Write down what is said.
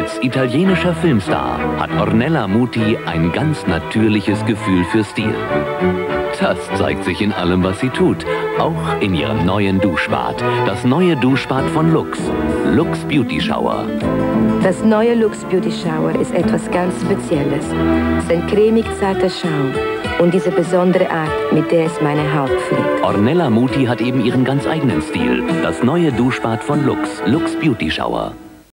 Als italienischer Filmstar hat Ornella Muti ein ganz natürliches Gefühl für Stil. Das zeigt sich in allem, was sie tut, auch in ihrem neuen Duschbad. Das neue Duschbad von Lux, Lux Beauty Shower. Das neue Lux Beauty Shower ist etwas ganz Spezielles. Es ist ein cremig zarter Schaum und diese besondere Art, mit der es meine Haut pflegt. Ornella Muti hat eben ihren ganz eigenen Stil. Das neue Duschbad von Lux, Lux Beauty Shower.